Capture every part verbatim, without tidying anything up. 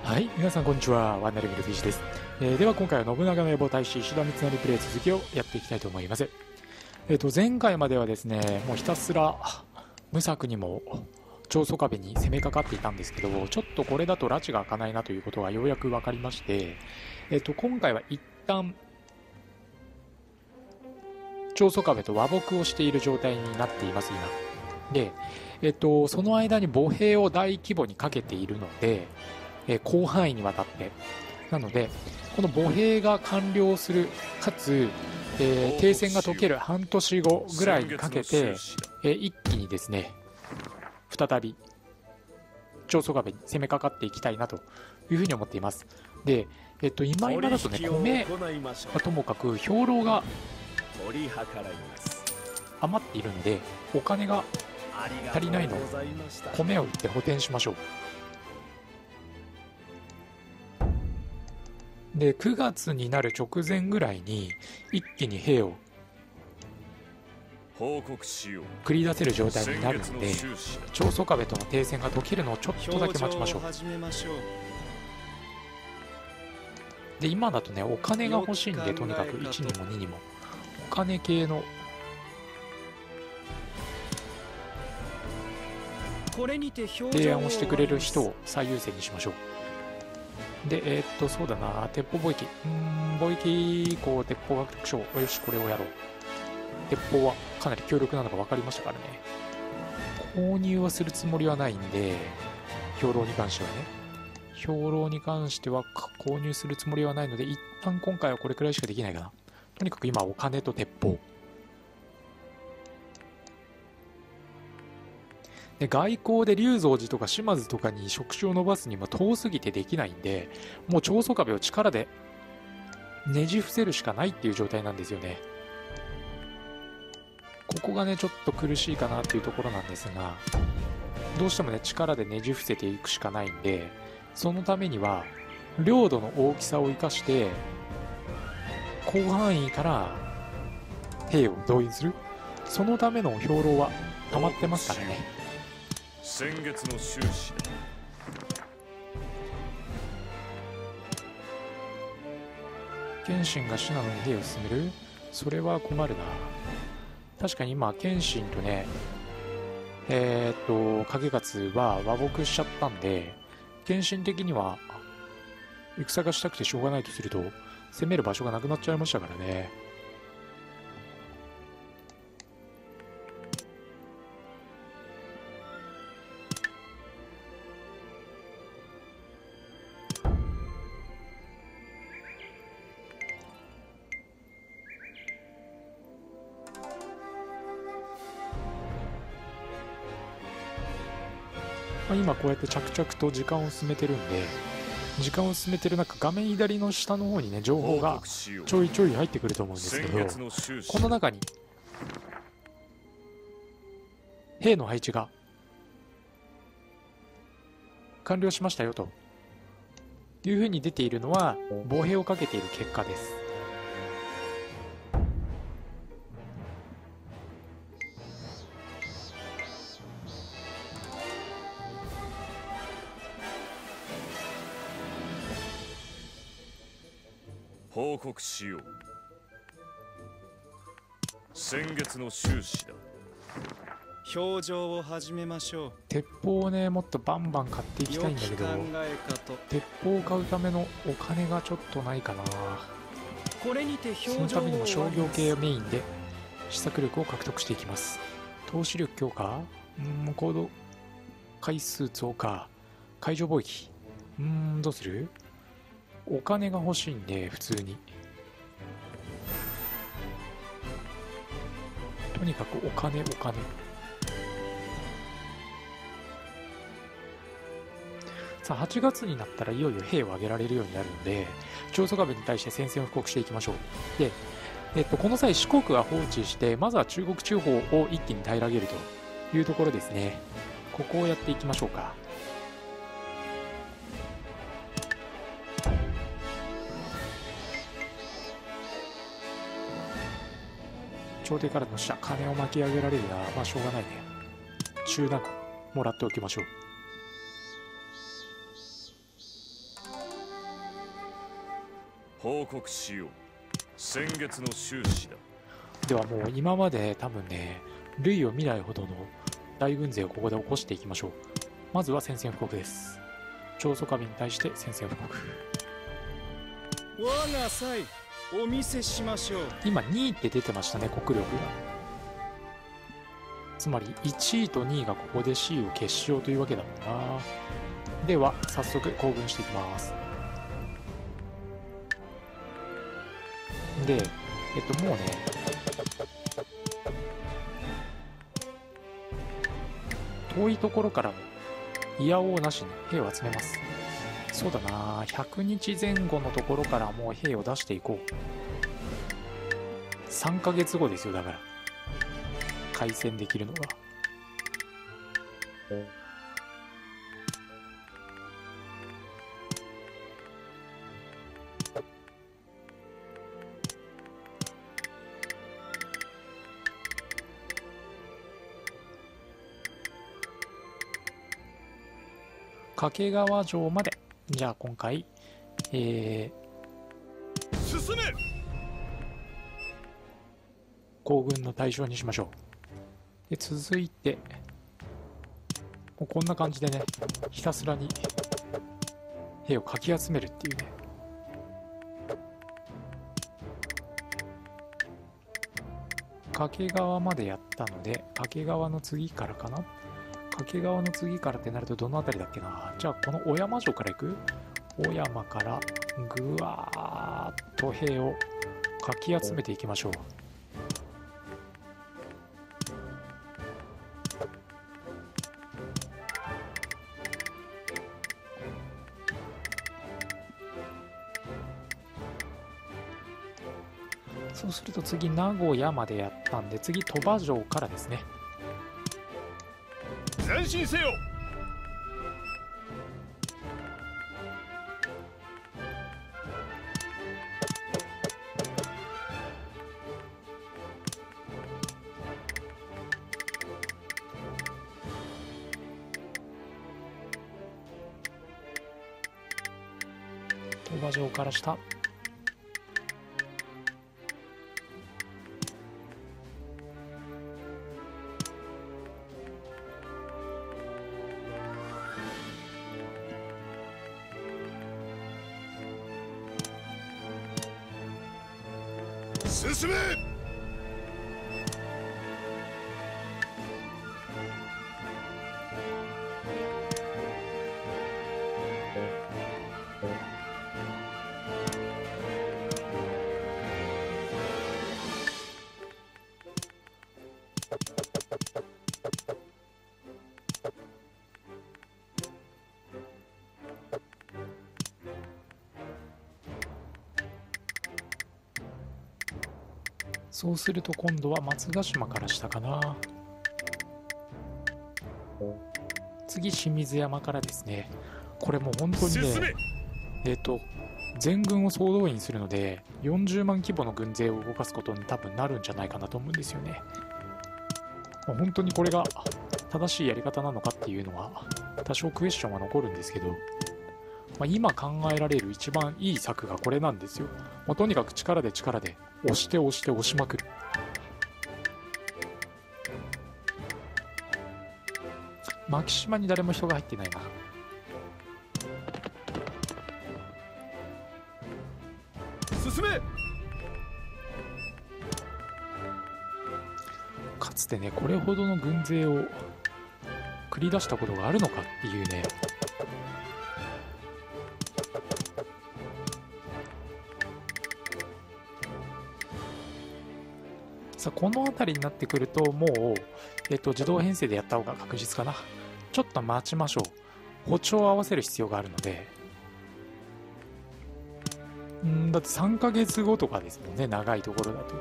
はい、皆さんこんにちは。ワンダリングルフィッシュです。えー、では今回は信長の野望大使石田三成プレイ続きをやっていきたいと思います。えっ、ー、と前回まではですね、もうひたすら無策にも長宗我部に攻めかかっていたんですけど、ちょっとこれだと拉致が開かないなということがようやく分かりまして、えっ、ー、と今回は一旦長宗我部と和睦をしている状態になっています今。で、えっ、ー、とその間に歩兵を大規模にかけているので、えー、広範囲にわたってなのでこの歩兵が完了するかつ、えー、停戦が解ける半年後ぐらいにかけて、えー、一気にですね再び長宗我部に攻めかかっていきたいなというふうに思っています。で、えっと、今今だとね米はともかく兵糧が余っているのでお金が足りないので米を売って補填しましょう。でくがつになる直前ぐらいに一気に兵を繰り出せる状態になるので長宗我部との停戦が解けるのをちょっとだけ待ちましょう。で今だとねお金が欲しいんでとにかくいちにもににもお金系の提案をしてくれる人を最優先にしましょう。で、えー、っと、そうだな、鉄砲貿易。うーん、貿易以降、鉄砲獲得賞。よし、これをやろう。鉄砲はかなり強力なのが分かりましたからね。購入はするつもりはないんで、兵糧に関してはね。兵糧に関しては購入するつもりはないので、一旦今回はこれくらいしかできないかな。とにかく今、お金と鉄砲。で外交で龍造寺とか島津とかに触手を伸ばすにも遠すぎてできないんで、もう長宗我部を力でねじ伏せるしかないっていう状態なんですよね。ここがねちょっと苦しいかなっていうところなんですが、どうしてもね力でねじ伏せていくしかないんで、そのためには領土の大きさを生かして広範囲から兵を動員する、そのための兵糧は溜まってますからね。 先月の収支だ。 謙信が信濃に兵を進める、それは困るな。確かに今謙信とねえー、っと景勝は和睦しちゃったんで、謙信的には戦がしたくてしょうがないとすると攻める場所がなくなっちゃいましたからね。今こうやって着々と時間を進めてるんで、時間を進めてる中画面左の下の方にね情報がちょいちょい入ってくると思うんですけど、この中に兵の配置が完了しましたよというふうに出ているのは歩兵をかけている結果です。 報告しよう。先月の収支だ。 表情を始めましょう。 鉄砲をねもっとバンバン買っていきたいんだけど、鉄砲を買うためのお金がちょっとないかな。 これにて表情を、 そのためにも商業系をメインで試作力を獲得していきます。投資力強化、うーん行動回数増加、海上貿易、うーんどうする。お金が欲しいんで普通にとにかくお金お金さあはちがつになったらいよいよ兵を挙げられるようになるので長宗我部に対して宣戦布告していきましょう。で、えっと、この際四国は放置してまずは中国地方を一気に平らげるというところですね。ここをやっていきましょうか。朝廷からの下金を巻き上げられるな。まあしょうがないね。中なくもらっておきましょう。 報告しよう。先月の収支だ。 ではもう今まで多分ね類を見ないほどの大軍勢をここで起こしていきましょう。まずは宣戦布告です。長宗我部に対して宣戦布告。 我が際お見せしましょう。 今にいって出てましたね、国力が。つまりいちいとにいがここで C を決しようというわけだもんな。では早速行軍していきます。でえっともうね遠いところからもいやおうなしに兵を集めます。そうだな、ひゃくにちぜん後のところからもう兵を出していこう。さんかげつごですよ、だから開戦できるのが。掛川城までじゃあ今回えー、 進め行軍の対象にしましょう。で続いてもうこんな感じでねひたすらに兵をかき集めるっていうね。掛川までやったので掛川の次からかな。掛川の次からってなるとどの辺りだっけな。じゃあこの小山城から行く。小山からぐわーっと兵をかき集めていきましょう。そうすると次名古屋までやったんで次鳥羽城からですね。 前進せよ。 鳥羽城から下。 進め。 そうすると今度は松ヶ島から下かな。次清水山からですね。これもう本当にねえっと全軍を総動員するのでよんじゅうまん規模の軍勢を動かすことに多分なるんじゃないかなと思うんですよね。まあ、本当にこれが正しいやり方なのかっていうのは多少クエスチョンは残るんですけど、まあ、今考えられる一番いい策がこれなんですよ。もうとにかく力で力で押して押して押しまくる。牧島に誰も人が入ってないな。 進め。 かつてねこれほどの軍勢を繰り出したことがあるのかっていうね。さあこの辺りになってくるともう、えっと、自動編成でやった方が確実かな。ちょっと待ちましょう。歩調を合わせる必要があるので。んだってさんかげつごとかですもんね、長いところだと。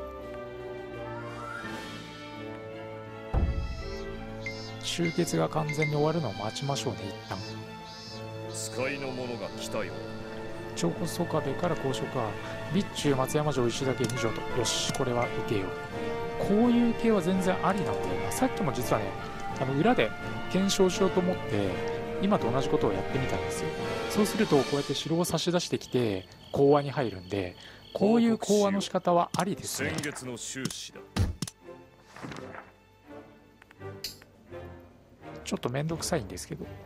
集結が完全に終わるのを待ちましょうね、一旦。 使いの者が来たよ。 長宗我部から交渉か。備中松山城石田家に城と。よし、これは受けよう。こういう系は全然ありなんだよな。さっきも実はねあの裏で検証しようと思って今と同じことをやってみたんですよ。そうするとこうやって城を差し出してきて講和に入るんで、こういう講和の仕方はありですね。 先月の収支だ。 ちょっとめんどくさいんですけど、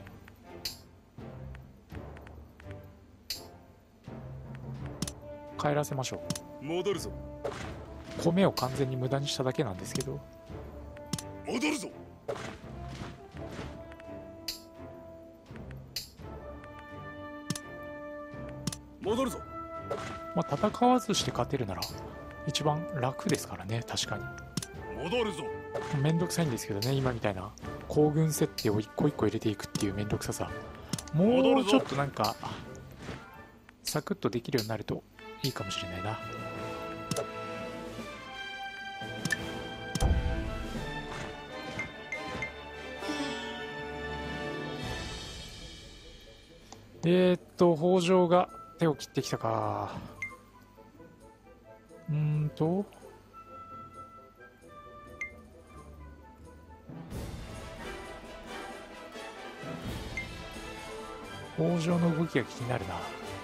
帰らせましょう。戻るぞ。 米を完全に無駄にしただけなんですけど。 戻るぞ。戻るぞ。 まあ戦わずして勝てるなら一番楽ですからね。確かに戻るぞ。 めんどくさいんですけどね、今みたいな行軍設定を一個一個入れていくっていうめんどくささ、もうちょっとなんかサクッとできるようになるといいかもしれないな。えーっと北条が手を切ってきたか。うーんと北条の動きが気になるな。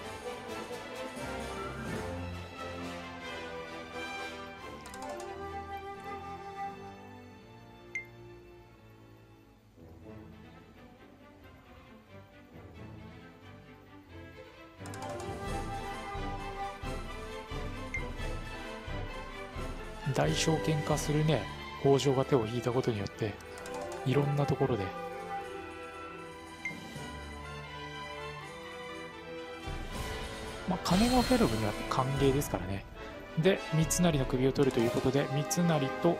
大証券化するね。北条が手を引いたことによっていろんなところで。まあ金がフェロブには歓迎ですからね。で三成の首を取るということで、三成と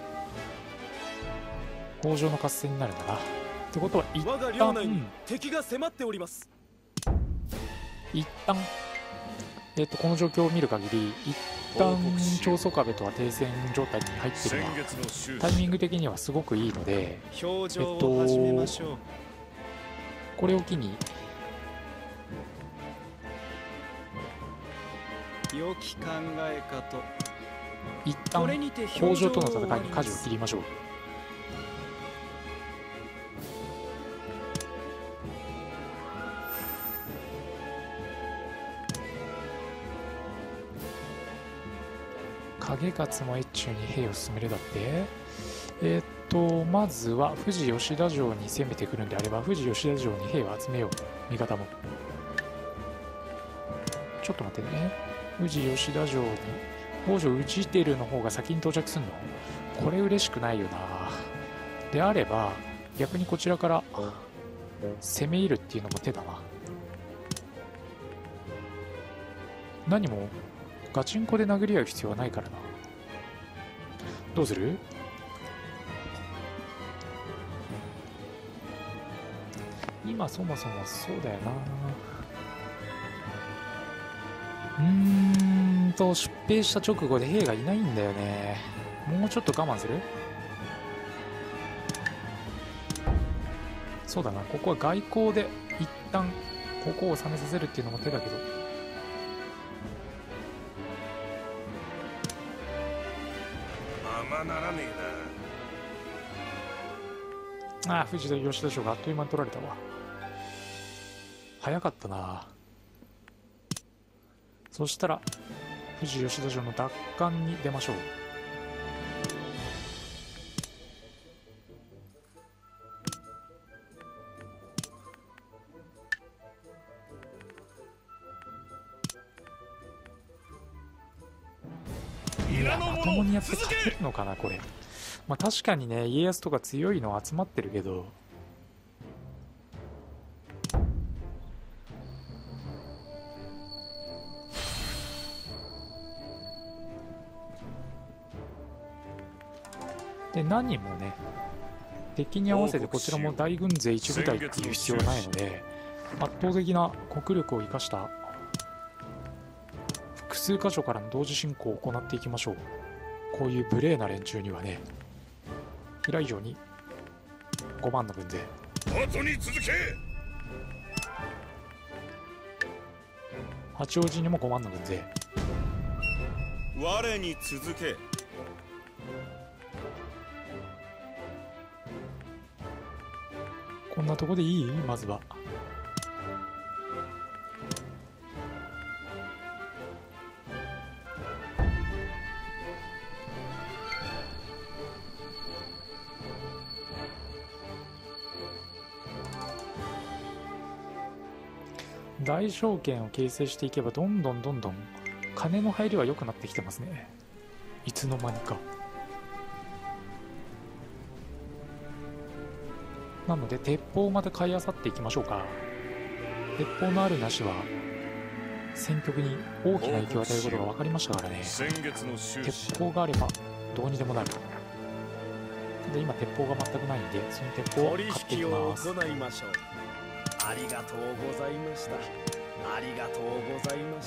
北条の合戦になるんだな。ってことは一我が領内に旦敵が迫っております。 一旦えっとこの状況を見る限り一旦長宗我部とは停戦状態に入ってるのは先月の収支タイミング的にはすごくいいので、 表情を始めましょう。 これを機に良き考えかと。 一旦これにて北条との戦いに表情を終わります舵を切りましょう。影勝も越中に兵を進めるだって。えーっとまずは富士吉田城に攻めてくるんであれば、富士吉田城に兵を集めよう。味方もちょっと待ってね。富士吉田城に北条氏輝の方が先に到着するの、これ嬉しくないよな。であれば逆にこちらから攻め入るっていうのも手だな。何もガチンコで殴り合う必要はないからな。どうする？今そもそもそうだよな。うーんと出兵した直後で兵がいないんだよね。もうちょっと我慢する？そうだな、ここは外交で一旦ここを収めさせるっていうのも手だけど、 ままならねえああ藤田吉田城があっという間に取られたわ。早かったな。そしたら富士吉田城の奪還に出ましょう。いやまともにやって勝てるのかなこれ。まあ確かにね、家康とか強いの集まってるけど、で何もね敵に合わせてこちらも大軍勢一部隊っていう必要はないので、圧倒的な国力を生かした複数箇所からの同時進行を行っていきましょう。こういう無礼な連中にはね。平井城にごまんの軍勢、 後に続け。 八王子にもごまんの軍勢、 我に続け。 こんなとこでいい？まずは大証券を形成していけばどんどんどんどん金の入りは良くなってきてますね。いつの間にか。なので鉄砲また買い漁っていきましょうか。鉄砲のあるなしは戦局に大きな影響を与えることが分かりましたからね。鉄砲があればどうにでもなる。で今鉄砲が全くないんでその鉄砲を買っていきます。 取引を行いましょう。ありがとうございました。ありがとうございました。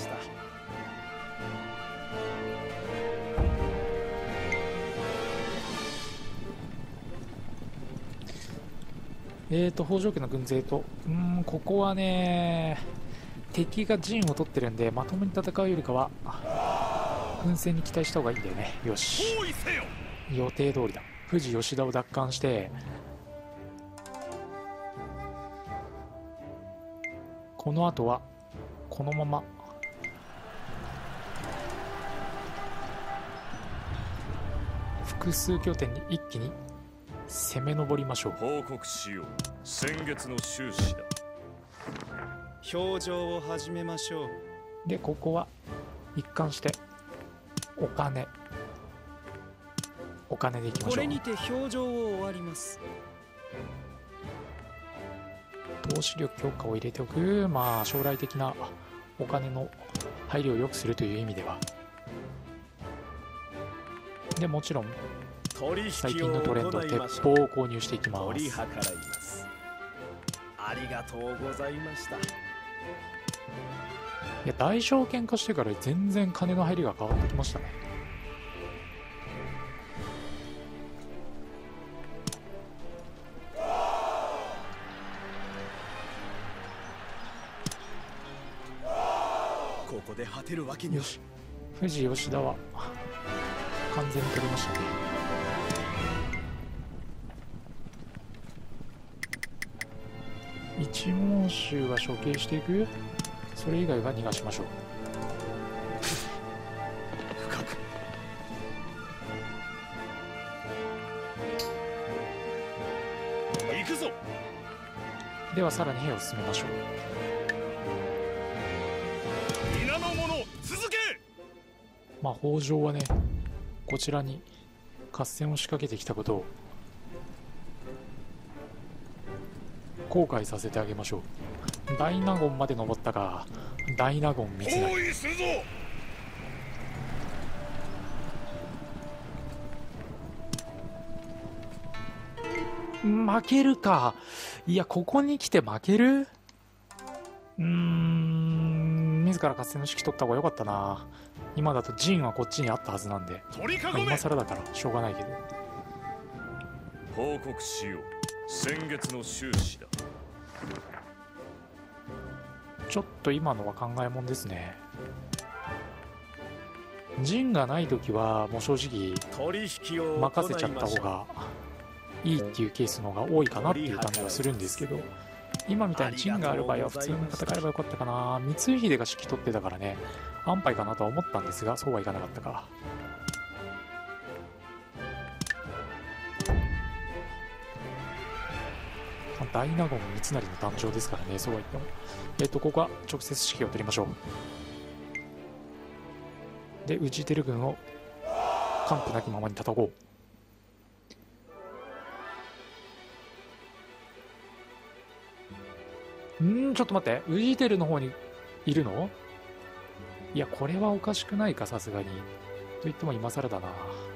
えーと北条家の軍勢とうーんここはね敵が陣を取ってるんでまともに戦うよりかは奮戦に期待した方がいいんだよね。よし、予定通りだ。富士吉田を奪還してこの後はこのまま複数拠点に一気に攻め上りましょう。 報告しよう。先月の収支だ。 表情を始めましょう。 でここは一貫してお金お金でいきましょう。 これにて表情を終わります。 投資力強化を入れておく。まあ将来的なお金の入りを良くするという意味では。でもちろん最近のトレンド鉄砲を購入していきます。 取り計らいます。ありがとうございました。 いや大証券化してから全然金の入りが変わってきましたね。 ここで果てるわけには。 よし、富士吉田は完全に取りましたね。一門衆は処刑していく。それ以外は逃がしましょう。 深く行くぞ。 ではさらに兵を進めましょう。 皆の者続け。 まあ北条はねこちらに合戦を仕掛けてきたことを後悔させてあげましょう。大納言まで登ったが大納言三成包囲するぞ。 負けるか。いやここに来て負ける。うーん自ら合戦の指揮取った方が良かったな。今だと陣はこっちにあったはずなんで、まあ、今更だからしょうがないけど。 報告しよう。先月の収支だ。 ちょっと今のは考えもんですね。陣がない時はもう正直任せちゃった方がいいっていうケースの方が多いかなっていう感じはするんですけど、今みたいに陣がある場合は普通に戦えればよかったかな。光秀が指揮取ってたからね安牌かなとは思ったんですがそうはいかなかったか。大納言三成の誕生ですからね。そうは言ってもえっとここは直接指揮を取りましょう。で討ちてる軍を完膚なきままに叩こう。んーちょっと待って、ウジテルの方にいるの？いやこれはおかしくないかさすがに。と言っても今更だな。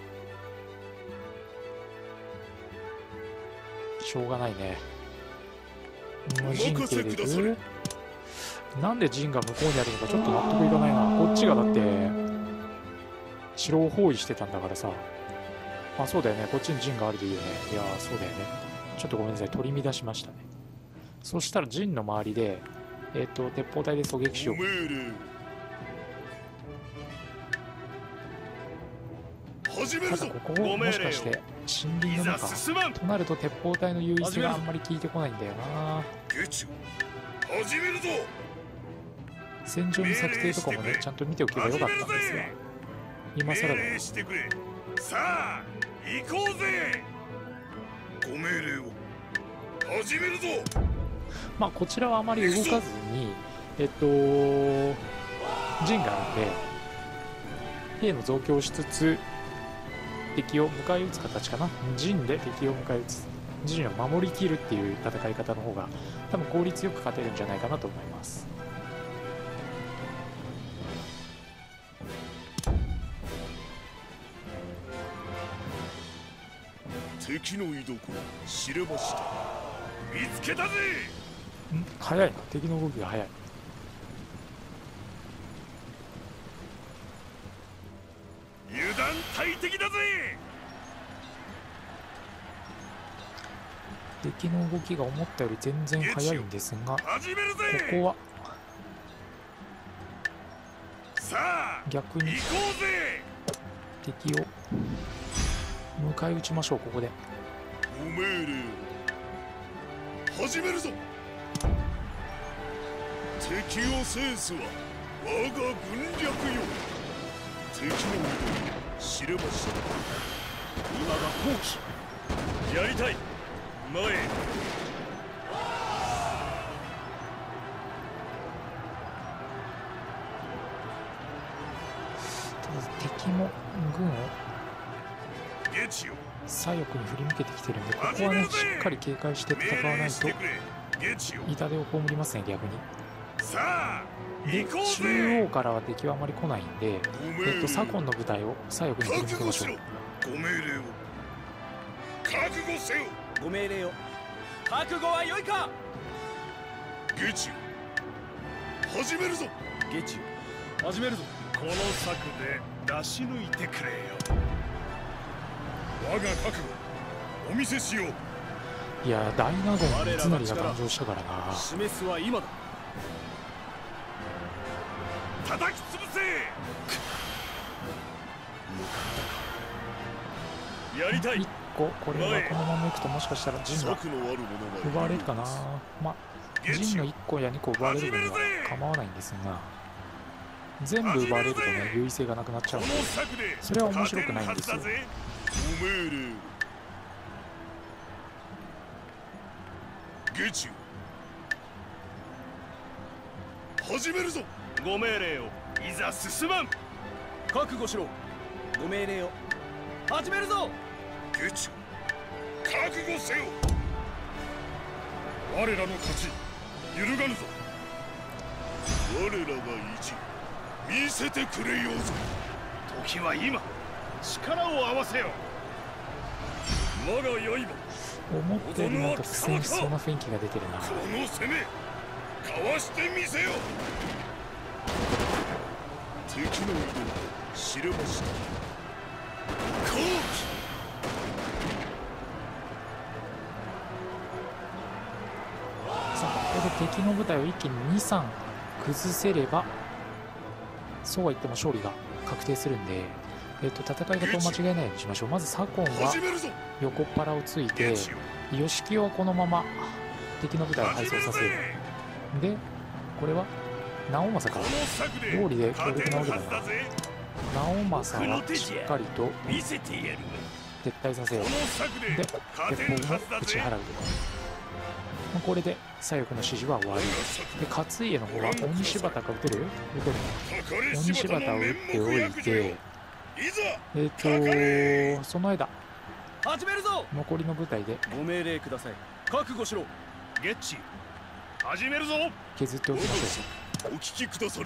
しょうがないね。もう陣形でいく？なんで陣が向こうにあるのかちょっと納得いかないな。こっちがだって城を包囲してたんだからさ。あそうだよね、こっちに陣があるでいいよね。いやそうだよね。ちょっとごめんなさい、取り乱しましたね。そしたら陣の周りでえっと鉄砲隊で狙撃しよう。ただここをもしかして森林の中となると鉄砲隊の優位性があんまり効いてこないんだよな。戦場の策定とかもねちゃんと見ておけばよかったんですが今更だよ。 さあ行こうぜ。ご命令を始めるぞ。 まあこちらはあまり動かずにえっと陣があるんで兵の増強をしつつ敵を迎え撃つ形かな。陣で敵を迎え撃つ、陣を守りきるっていう戦い方の方が多分効率よく勝てるんじゃないかなと思います。 敵の居所知れました。見つけたぜ。 ん早いな、敵の動きが早い。 油断大敵だぜ。 敵の動きが思ったより全然早いんですが、こ始めるぜ。 こはさあ逆に行こうぜ。 敵を迎え撃ちましょう。ここでご命令を始めるぞ。敵を制すは我が軍略よ。敵の意図知れました。今が好機。やりたい。前へ。 ただ敵も軍をゲチよ左翼に振り向けてきてるんで、ここはねしっかり警戒して戦わないとゲチよ。 痛手を被りますね。逆にさあで行こうぜ。 中央からは敵はあまり来ないんで、えっと、左近の部隊を左翼に振り向けましょう。 ご命令を覚悟せよ。 ご命令を。覚悟は良いか。 ゲチよ始めるぞ。 ゲチよ始めるぞ。 この策で出し抜いてくれよ。我が覚悟お見せしよう。 いやー、大納言三成が誕生したからな。 示すは今だ。 叩き潰せ。やりたい。 いっここれはこのままいくともしかしたら陣が策のある者が奪われるかな。まあ陣のいっこやにこ奪われる分には構わないんですが、全部奪われるとね優位性がなくなっちゃうんで、それは面白くないんですよ。 ご命令ゲチよ始めるぞ。ご命令を。いざ進まん。 覚悟しろ。ご命令を始めるぞ。 ゲチよ覚悟せよ。我らの勝ち揺るがぬぞ。我らが意地見せてくれようぞ。時は今。力を合わせよ。我が刃思ったよりなんか苦戦しそうな雰囲気が出てるな。 この攻めかわしてみせよ。敵の移動知れました。好機。 さあここで敵の部隊を一気にに、さん崩せれば、そうは言っても勝利が確定するんで、えっと戦い方を間違えないようにしましょう。まず左近は横っ腹をついて、義清はこのまま敵の部隊を敗走させる。でこれは直政か。道理で強力なわけだな。直政はしっかりと撤退させよう。で鉄砲も打ち払う。これで左翼の指示は終わりで、勝家の方は鬼柴田が打てる打てる鬼柴田を打っておいて、えっとその間始めるぞ。 残りの部隊でご命令ください。覚悟しろ。 ゲッチ始めるぞ。 削っておきましょお聞きくだされ。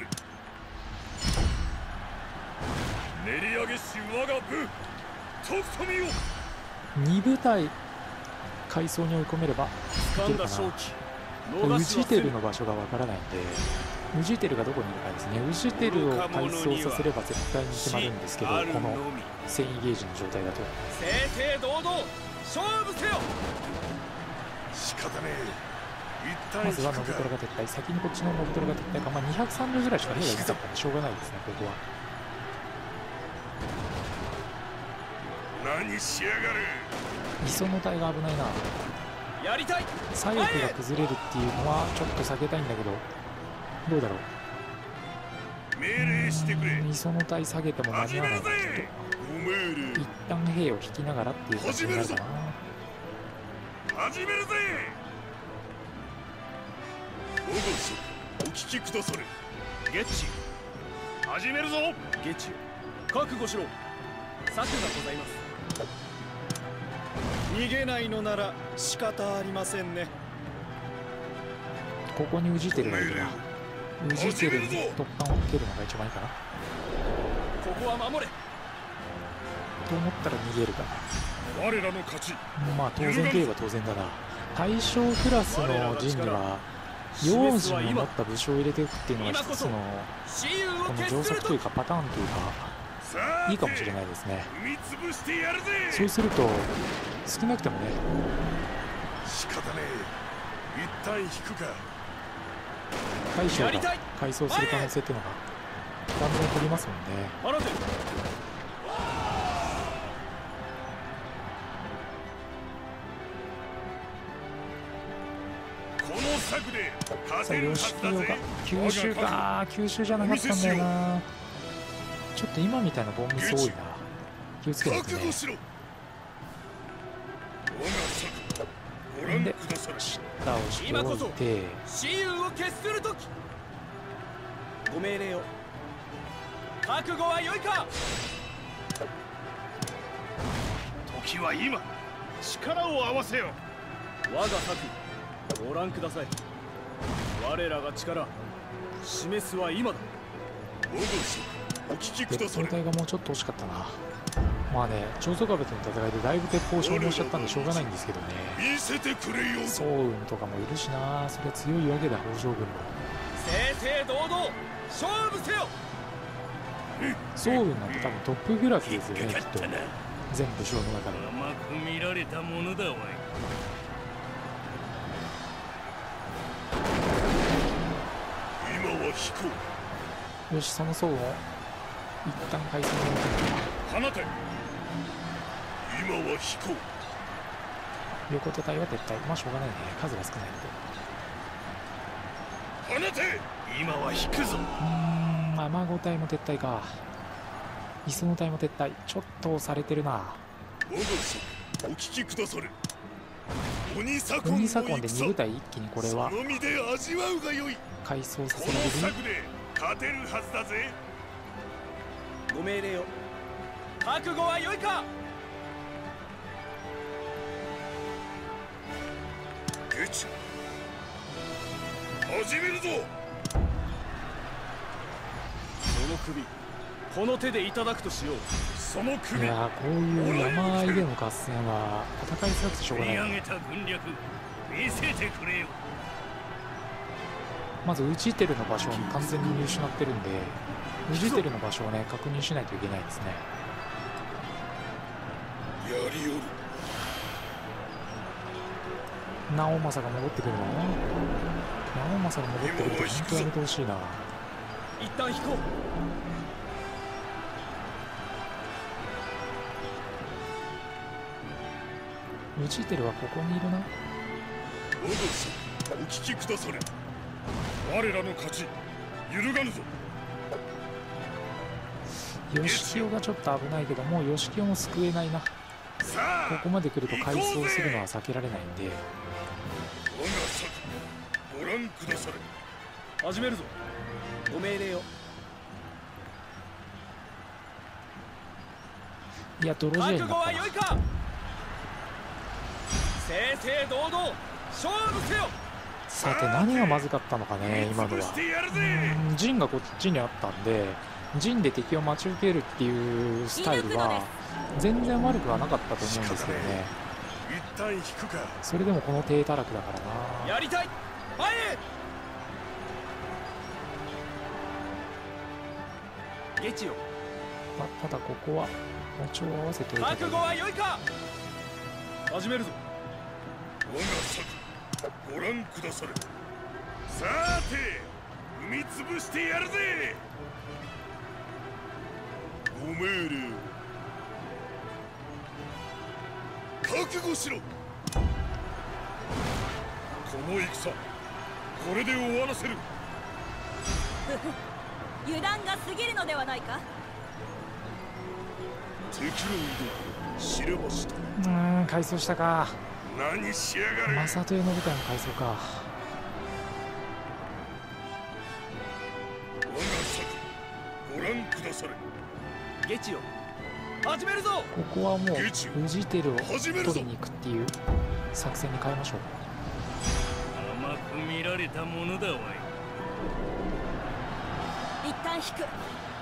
練り上げし我が部とくとみよ。 う。に部隊階層に追い込めればいけるかな。ウジテルの場所がわからないんで、ウジテルがどこにいるかですね。ウジテルを改装させれば絶対に決まるんですけど、この繊維ゲージの状態だと。 正々堂々勝負せよ。 仕方ねえ。 まずは信虎が撤退、先にこっちの信虎が撤退か、まあ、にひゃくさんじゅうぐらいしか兵がいなかったんでしょうがないですね、ここは。 何しやがる。 磯の隊が危ないな。 やりたい。 左翼が崩れるっていうのはちょっと避けたいんだけど、どうだろう。 命令してくれ。 磯の隊下げても間に合わないな。ちょっご命令と一旦兵を引きながらっていう感じになるかな。 始めるぜ。我が所お聞きくだされ。 ゲッチ始めるぞ。 ゲッチ覚悟しろ。策がございます。逃げないのなら仕方ありませんね。 ここにウジテルがいるな。ウジテルに突破をかけるのが一番いいかなここは守れと思ったら逃げるかな。 我らの勝ち。 まあ当然といえば当然だな。対象クラスの陣には用心を持った武将を入れていくっていうのが一つのこの定則というかパターンというかいいかもしれないですね。そうすると少なくてもね、 仕方ねえ、一旦引くか。 大将が改装する可能性っていうのが完全に取りますもんね。さあ吉清が九州か、九州じゃなかったんだよな。ちょっと今みたいなボンミス多いな。気をつけないとね。で下をしておいて、 雌雄を決する時ご命令を。覚悟は良いか。 時は今、力を合わせよ。 我が策ご覧ください。我らが力示すは今だ。 お聞きくだ鉄され。 砲隊がもうちょっと惜しかったな。まあね、長宗我部との戦いでだいぶ鉄砲を消耗しちゃったんでしょうがないんですけどね。 見せてくれよ。 早雲とかもいるしな。それは強いわけだ、北条軍も。 正々堂々勝負せよ。 早雲なんて多分トップグラフですよね、きっと。全武将の中で。 甘く見られたものだわい。今は引こよし、その早雲を一旦回線に置く。 う。放て。今は引こう。 横手隊は撤退。まあしょうがないね、数が少ないので。 放て。今は引くぞ。 うーん、雨子隊も撤退か。磯野隊も撤退。ちょっと押されてるな。 我が策お聞きくだされ。鬼左近の鬼左近でに部隊一気にこれはその身で味わうがよい。 改装さこせられる。 の策で勝てるはずだぜ。 ご命令を。覚悟は良いか。 ゲチ始めるぞ。 その首この手でいただくとしよう。 その首いやー、こういう山あいでの合戦は戦いづらくてしょうがないね。 見上げた軍略見せてくれよ。 まずウジテルの場所を完全に見失ってるんで、ウジテルの場所をね確認しないといけないですね。 やりよる。 直政が戻ってくるの。直政が戻ってくると本当やめてほしいな。 一旦引こう。 ウジテルはここにいるな。 我が策お聞きくだされ。我らの勝ち揺るがぬぞ。 吉清がちょっと危ないけど、もう吉清も救えないな。こさあこまで来ると改装するのは避けられないんで。 我が策ご覧くだされ。 始めるぞ。ご命令を。 いや、泥試合になったな。 覚悟は良いか。正々堂々勝負せよ。 さて何がまずかったのかね、今のは。うーん、陣がこっちにあったんで、陣で敵を待ち受けるっていうスタイルは全然悪くはなかったと思うんですけどね。 一旦引くか。 それでもこの低たらくだからな。 やりたい。前へ。ゲチよ。 ただここは歩調を合わせておいて。 覚悟は良いか。始めるぞ。 我が策ご覧くだされ。さーて踏みつぶしてやるぜ。ご命令覚悟しろ。この戦これで終わらせる。 油断が過ぎるのではないか。 敵の移動知れました。 うーん、改装したか。 何しやがる。 正豊の部隊も改装か。 覧くだされ。 ゲチよ、始めるぞ。 ここはもうウジテルを取始めるぞりに行くっていう作戦に変えましょう。 甘く見られたものだわい。 一旦引く。 こ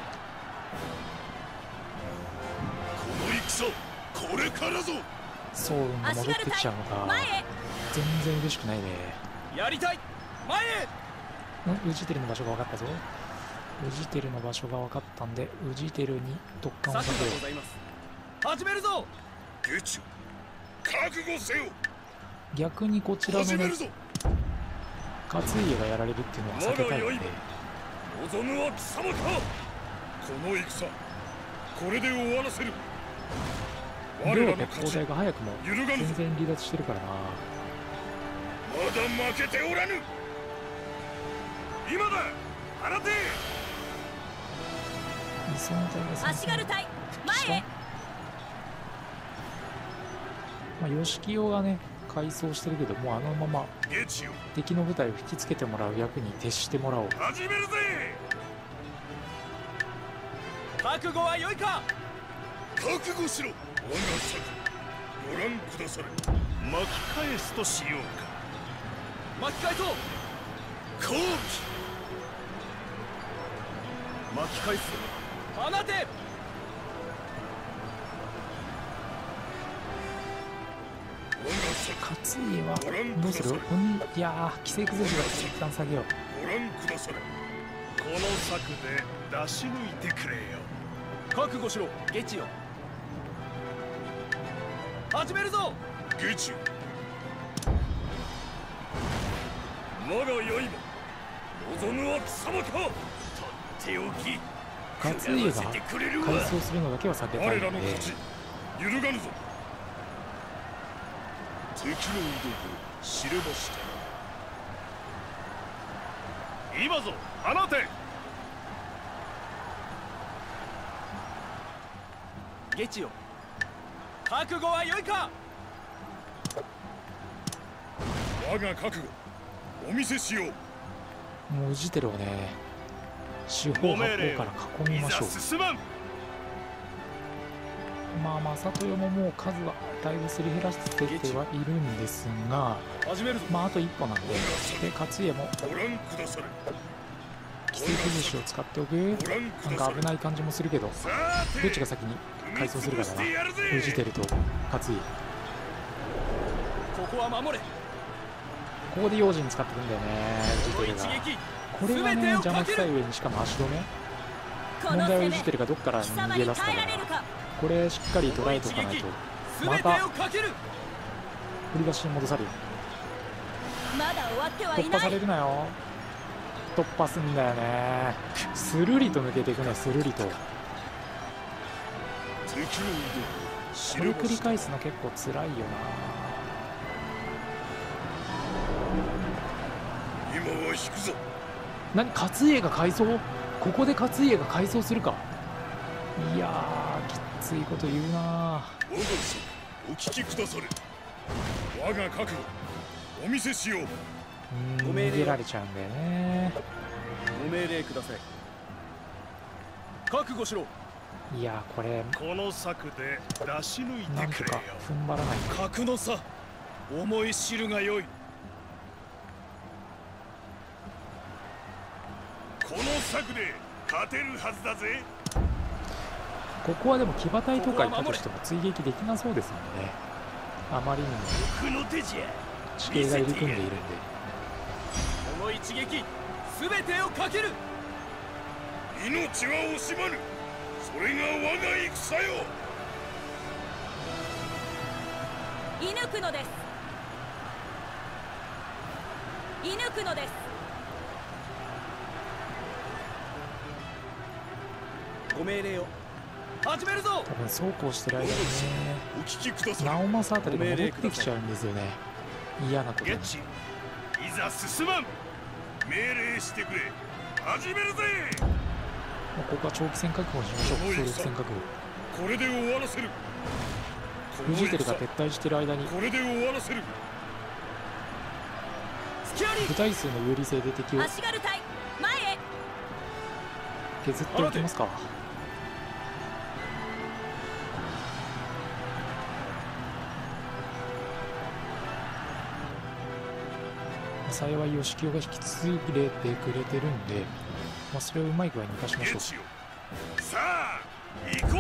の戦これからぞ。 ソウルが戻ってきちゃうのか。 前へ。 全然嬉しくないね。 やりたい。前へ。 んウジテルの場所が分かったぞ。ウジテルの場所が分かったんで、ウジテルに特艦を策かけよでございます。始めるぞ。 ゲチュ覚悟せよ。 う。逆にこちらのね始めるぞ。 勝家がやられるっていうのは避けたいので、 望むは貴様か。この戦これで終わらせる。我両らの勝ち。 鉄砲隊が早くも揺るがぬぞ。 全然離脱してるからな。 まだ負けておらぬ。今だ放て。 理想の隊が足軽隊前へ。 まあ、吉清がね改装してるけど、もうあのままゲチよ敵の部隊を引きつけてもらう役に徹してもらおう。 始めるぜ。 覚悟は良いか。 覚悟しろ。我が策ご覧くだされ。巻き返すとしようか。 巻き返そう。 後期巻き返す。放て。 我が策勝家はどうする？鬼いやー、奇跡寿司が一旦下げよう。 ご覧くだされ。この策で出し抜いてくれよ。 覚悟しろ。ゲチよ、始めるぞ。 ゲチュ我が刃望むは貴様か。とっておき勝家が食らわせてくれるわ。 改装するのだけは避けたい我ので、 らの勝ち揺るがぬぞ。敵の居所知れました。今ぞ放て。 ゲチよ、覚悟は良いか。 我が覚悟お見せしよう。 もうウジテルをね四方八方から囲みましょう。 進まん。 まあまあ里代ももう数はだいぶすり減らしててはいるんですが、 始めるぞ。 まああと一歩なんで、で勝家もご覧くだされ。 奇跡寿司を使っておく。 ご覧くなんだされ。 か危ない感じもするけど、 さてどっちが先に改装するかだな。ウジテルと勝家。 ここは守れ。 ここで用心使ってくんだよね、ウジテルが。これがね邪魔くさい上にしかも足止め。 こ問題はウの攻めジテルがどっから貴逃様に耐げ出すかだから、 えられるか。 これしっかり捉えておかないとま全てたをかける。 振り出しに戻される。 まだ終わってはい突破さない。 れるなよ。突破すんだよね。スルリと抜けていくね、スルリと。こ敵の居所知れれました。 繰り返すの結構辛いよ今は引くぞ。 な。何、勝家が改装？ここで勝家が改装するか。いやー、きついこと言うな。 我が策お聞きくだされ。我が覚悟お見せしよう。 うーん、 ご命令を逃げられちゃうんだよね。 ご命令ください。覚悟しろ。 いやー、これこの策で出し抜いなんとかてくれよ。 踏ん張らないと。 格の差思い知るがよい。この策で勝てるはずだぜ。 ここはでも騎馬隊とかいたとしても追撃できなそうですもんね。あまりにも僕の手じゃ。 地形が入り組んでいるんで。 この一撃全てをかける。 命は惜しまぬ。それが我が戦よ。 射抜くのです。射抜くのです。 ご命令を。始めるぞ。 多分そうこうしてる間にね、 お聞きください。 直政あたりが戻ってきちゃうんですよね。嫌なことに。 ゲッチいざ進まん。命令してくれ。始めるぜ。 もうここは長期戦確保にしましょう。総力戦確保。 これで終わらせる。このフジテルが戦撤退してる間にこれで終わらせる。 スキャリ部隊数の有利性で敵を足軽隊前へ。 削っておきますか。幸い吉清が引き継いでてくれてるんで、まあ、それをうまい具合に生かしましょう。 さあ行こうぜ。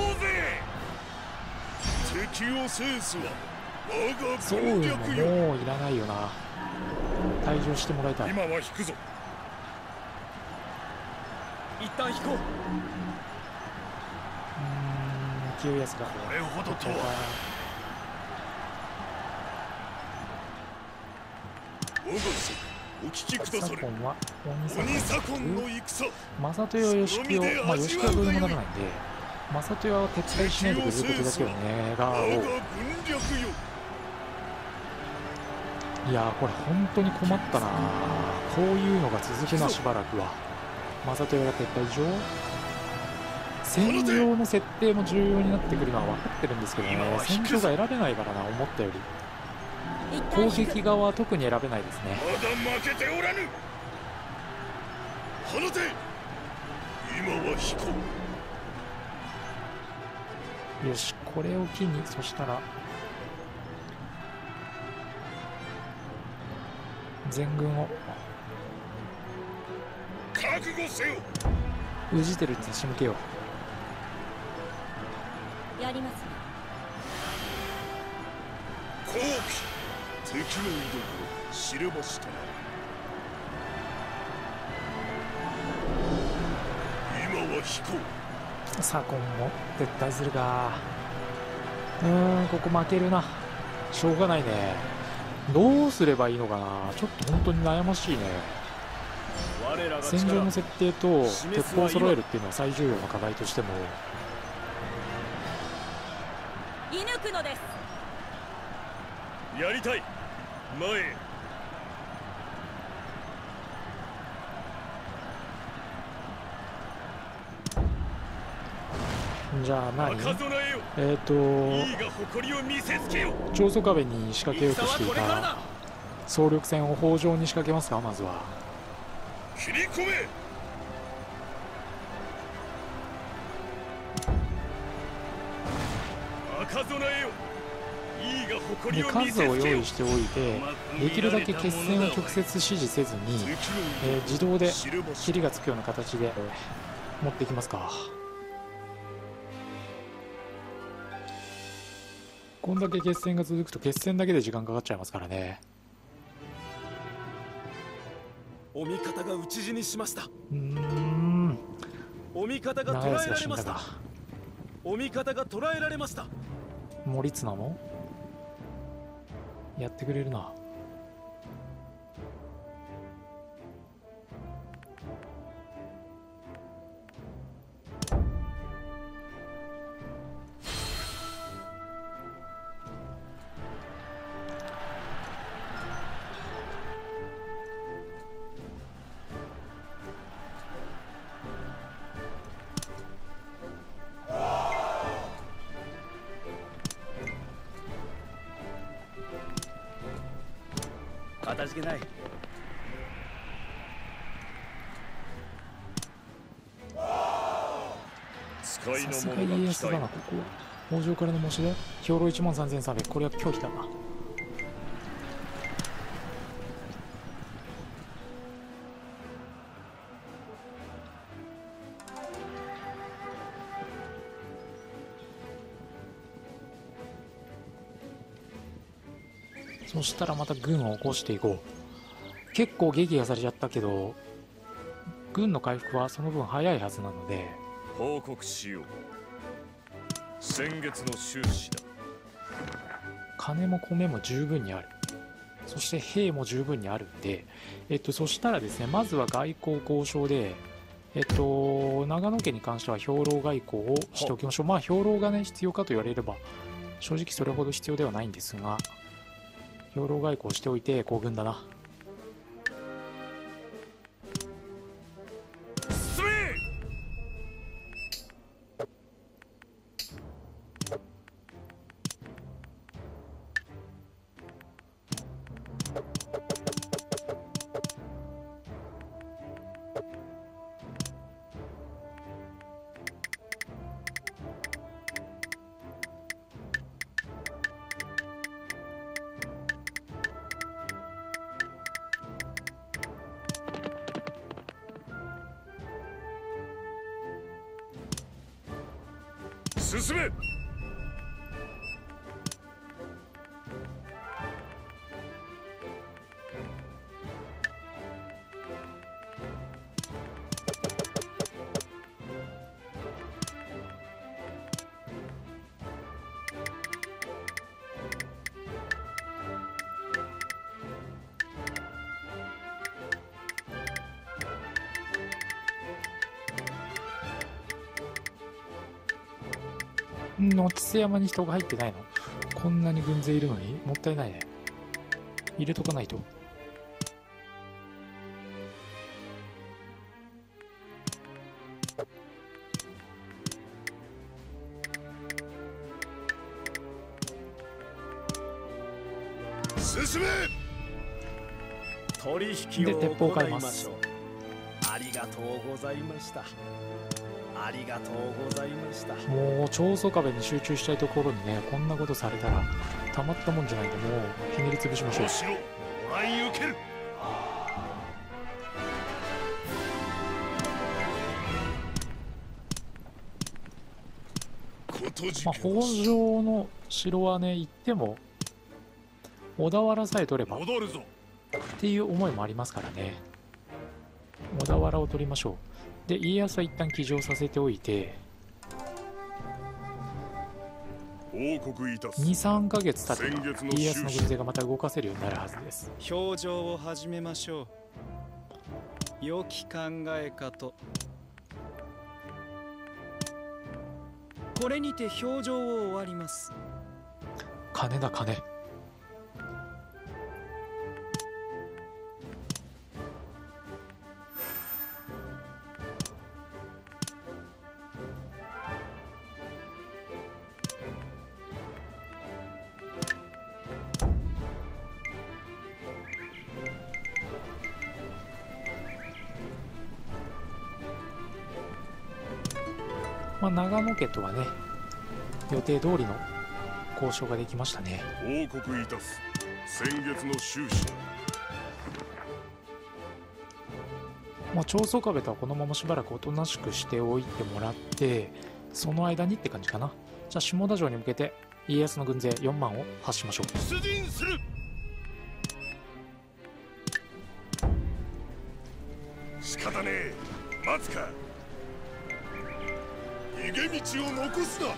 敵を制すは我がそういう軍略よ。 のもういらないよな。退場してもらいたい。 今は引くぞ。 一旦引こう。 うーん、清安がこれほどとは。我が祖お聞きくだされ。 左近は鬼鬼左左近の戦。 正豊吉清、まあ吉清はどうにもならないんで、正豊は撤退しないでくれることだけを願おう。 我が軍略よ。 いやー、これ本当に困ったな。こういうのが続くな、しばらくは。正豊が撤退上、戦場の設定も重要になってくるのは分かってるんですけどね、戦場が選べないからな、思ったより。攻撃側は特に選べないですね。 まだ負けておらぬ。放て。今は引こう。よし、これを機に、そしたら全軍を覚悟せよ。 宇治てるって仕向けよう。やりますね。 好機。敵の居所知れましたな。今は引こう。左近も撤退するか。うーん、ここ負けるな。しょうがないね。どうすればいいのかな。ちょっと本当に悩ましいね。戦場の設定と鉄砲を揃えるっていうのは最重要の課題としても。 射抜くのです。 やりたい。前へ。 じゃあ何赤備えよ。 えっ、ー、 いいが誇りを見せつけよ。 長宗我部に仕掛けようとしていた総力戦を北条に仕掛けますか。まずは切り込め。赤備えよ。いいが誇りでを見せつけよ。 数を用意しておいて、できるだけ決戦を直接指示せずに、えー、自動で切りがつくような形で持っていきますか。こんだけ決戦が続くと決戦だけで時間かかっちゃいますからね。 お味方が討ち死にしました。 うーん、 お味方が捕らえられました。お味方が捕らえられました。 森綱もやってくれるな。 かたじけない。 使いさすがの者が来たい。 家康だな。ここ北条からの申し出、兵糧いちまんさんぜんさんびゃく、これは拒否だな。そしたらまた軍を起こしていこう。結構撃破されちゃったけど、軍の回復はその分早いはずなので。 報告しよう。先月の収支だ。 金も米も十分にある。そして兵も十分にあるんで、えっと、そしたらですね、まずは外交交渉で、えっと、長野県に関しては兵糧外交をしておきましょう。まあ、兵糧がね、必要かと言われれば、正直それほど必要ではないんですが、兵糧外交しておいて行軍だな。 進め。 進め。 野津山に人が入ってないの？こんなに軍勢いるのにもったいないね。入れとかないと。 進め。 取引をで鉄砲を行買いますいましょう。ありがとうございました。ありがとうございました。 もう長宗我部に集中したいところにね、こんなことされたらたまったもんじゃないんで、もうひねり潰しましょう。 お城ご覧受ける。ことじまあ、北条の城はね、行っても小田原さえ取ればっ戻るぞ。 ていう思いもありますからね。小田原を取りましょう。で、家康は一旦騎乗させておいて、 報告いたす。 にさんかげつ経てば先月の家康の軍勢がまた動かせるようになるはずです。 表情を始めましょう。良き考えかと。これにて表情を終わります。 金だ金。まあ、長野家とはね、予定通りの交渉ができましたね。 報告いたす。先月の収支。 まあ、長宗我部とはこのまましばらくおとなしくしておいてもらって、その間にって感じかな。じゃあ下田城に向けて家康の軍勢よんまんを発しましょう。 出陣する。仕方ねえ。待つか。逃げ道を残すな。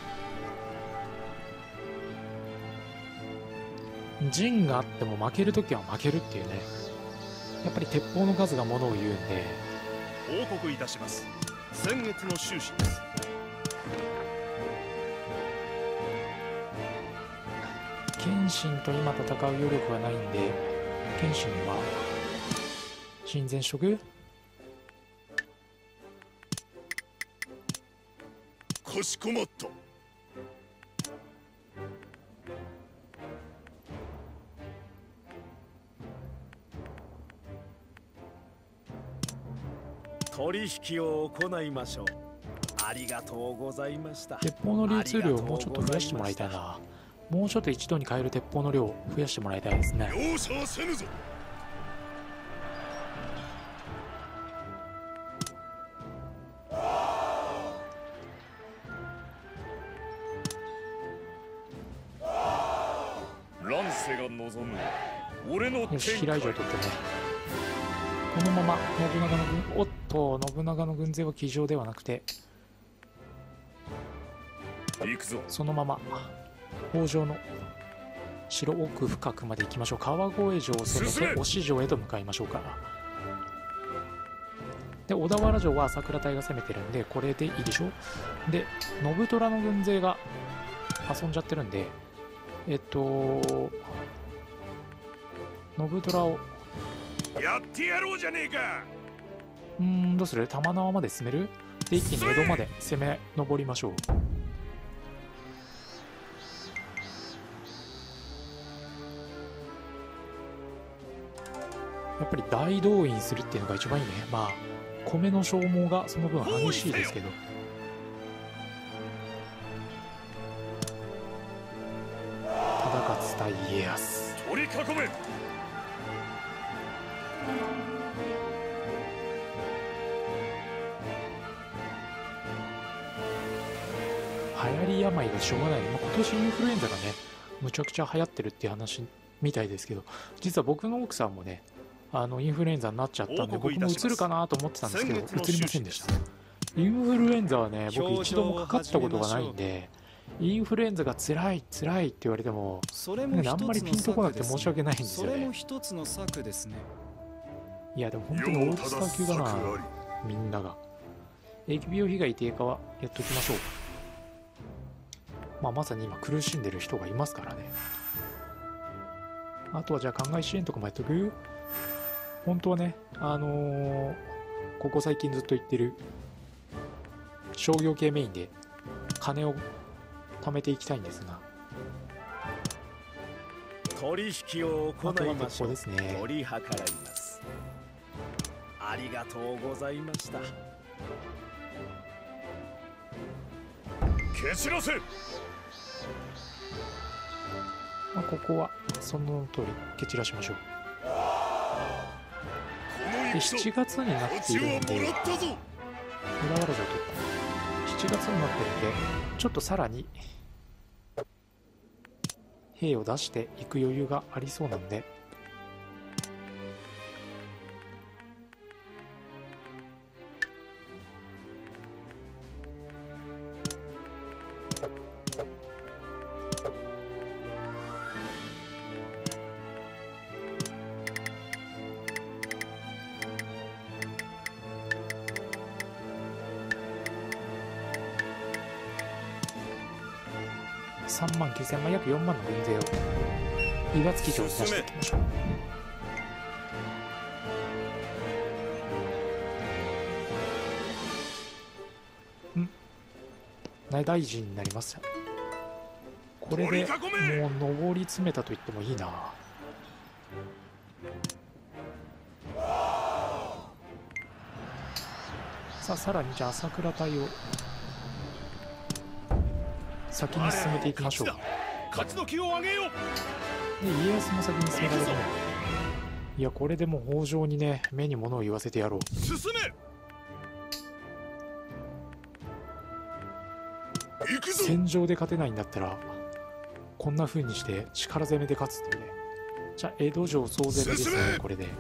陣があっても負けるときは負けるっていうね。やっぱり鉄砲の数がものを言うんで。 報告いたします。先月の収支です。 謙信と今戦う余力はないんで、謙信には親善しとく。 かしこまった。 取引を行いましょう。ありがとうございました。 鉄砲の流通量をもうちょっと増やしてもらいたいな。もうちょっと一度に買える鉄砲の量を増やしてもらいたいですね。 容赦はせぬぞ。乱世が望む俺のよし、平井城取ってね。このまま信長の軍、おっと、信長の軍勢は騎乗ではなくて、 行くぞ。 そのまま北条の城奥深くまで行きましょう。川越城を攻めて忍城へと向かいましょうか。で、小田原城は桜隊が攻めてるんで、これでいいでしょ。で、信虎の軍勢が遊んじゃってるんで、えっと信虎をやってやろうじゃねえか。 うーんどうする？玉縄まで進める？で、一気に江戸まで攻め上りましょう。やっぱり大動員するっていうのが一番いいね。まあ米の消耗がその分激しいですけど、忠勝対家康。 取り囲め。 流行り病がしょうがない、まあ、今年インフルエンザがねむちゃくちゃ流行ってるっていう話みたいですけど、実は僕の奥さんもねあのインフルエンザになっちゃったんで、僕もうつるかなと思ってたんですけどうつりませんでした。インフルエンザはね僕一度もかかったことがないんで、インフルエンザが辛い辛いって言われてもね、あんまりピンとこなくて申し訳ないんですよね。 それも一つの策ですね。 いやでも本当にオールスター級だなみんなが。疫病被害低下はやっときましょう。まあまさに今苦しんでる人がいますからね。あとはじゃあ考え支援とかもやっとく。本当はねあのー、ここ最近ずっと言ってる商業系メインで金を貯めていきたいんですが、 取引を行いましょう。 ですね、 取り計らいます。ありがとうございました。 蹴散らせ。 まあ、ここはその通り蹴散らしましょう。でしちがつになっているので、小田原城を取ったしちがつになってるんで、ちょっとさらに兵を出していく余裕がありそうなんで、さんまんきゅうせんまん、約よんまんの軍勢を岩槻城に出していきましょう。ん内大臣になります。これでもう上り詰めたと言ってもいいな。さあさらにじゃあ朝倉隊を先に進めていきましょう。 勝ちの気を上げよう。 で家康も先に進められるね。いやこれでもう北条にね目に物を言わせてやろう。 進め。行くぞ。 戦場で勝てないんだったらこんな風にして力攻めで勝つっていうね。じゃあ江戸城総攻めですね。これで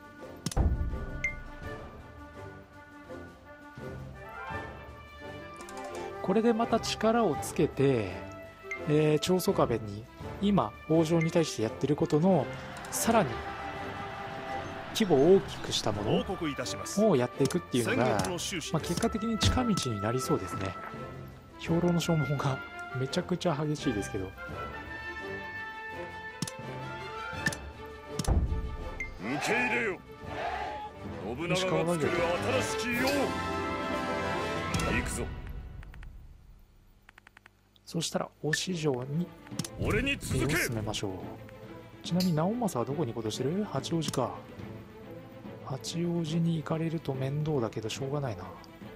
これでまた力をつけて、えー、長宗我部に今北条に対してやってることのさらに規模を大きくしたものをやっていくっていうのが、まあ、結果的に近道になりそうですね。兵糧の消耗がめちゃくちゃ激しいですけど、 受け入れよ。信長が作る新しき世を。行くぞ。 そしたら忍城に俺に続け。 進めましょう。ちなみに直政はどこに行こうとしてる？八王子か。八王子に行かれると面倒だけどしょうがないな。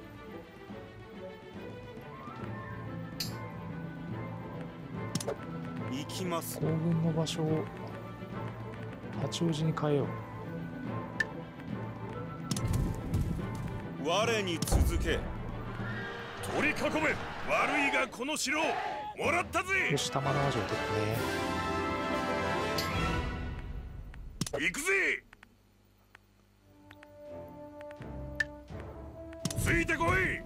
行きます。 行軍の場所を八王子に変えよう。我に続け。 取り囲め。悪いがこの城をもらったぜ。 う。よし玉縄城を取ってね。 行くぜ。ついてこい。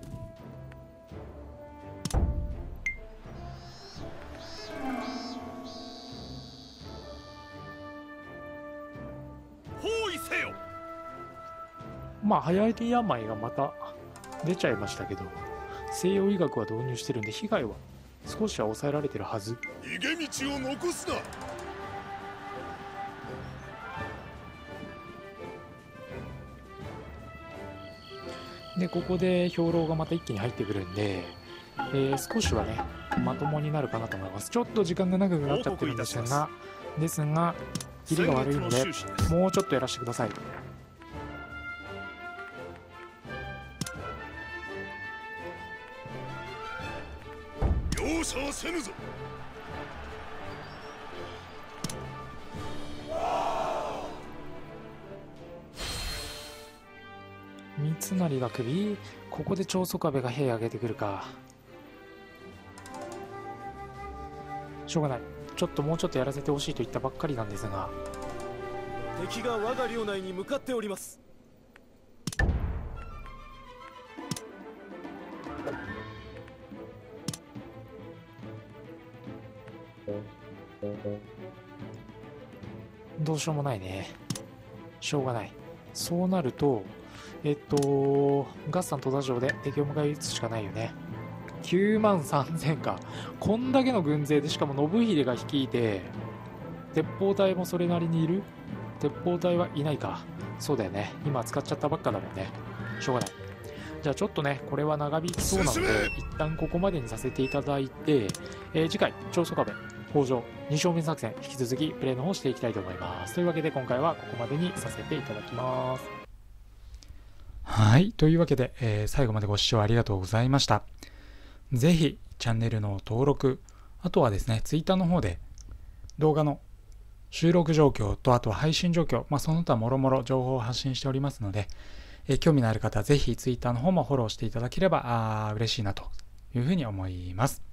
包囲せよ。 まあ流行り病がまた出ちゃいましたけど、西洋医学は導入してるんで被害は少しは抑えられてるはず。 逃げ道を残すな。 でここで兵糧がまた一気に入ってくるんで、えー、少しはねまともになるかなと思います。ちょっと時間が長くなっちゃってるんですがですが切りが悪いんでもうちょっとやらせてください。 容赦はせぬぞ。 三成が首、ここで長宗我部が兵上げてくるか。 しょうがない。ちょっともうちょっとやらせてほしいと言ったばっかりなんですが、 敵が我が領内に向かっております。 どうしようもないね。しょうがない。そうなると、えっと、ガッサン戸田城で敵を迎え撃つしかないよね。きゅうまんさんぜんか。こんだけの軍勢で、しかも信秀が率いて、鉄砲隊もそれなりにいる？鉄砲隊はいないか。そうだよね。今使っちゃったばっかだもんね。しょうがない。じゃあちょっとね、これは長引きそうなので、一旦ここまでにさせていただいて、えー、次回、長宗我部、北条、二正面作戦、引き続きプレイの方していきたいと思います。というわけで今回はここまでにさせていただきます。はい。というわけで、えー、最後までご視聴ありがとうございました。ぜひ、チャンネルの登録、あとはですね、ツイッターの方で動画の収録状況と、あとは配信状況、まあ、その他もろもろ情報を発信しておりますので、えー、興味のある方はぜひツイッターの方もフォローしていただければあ嬉しいなというふうに思います。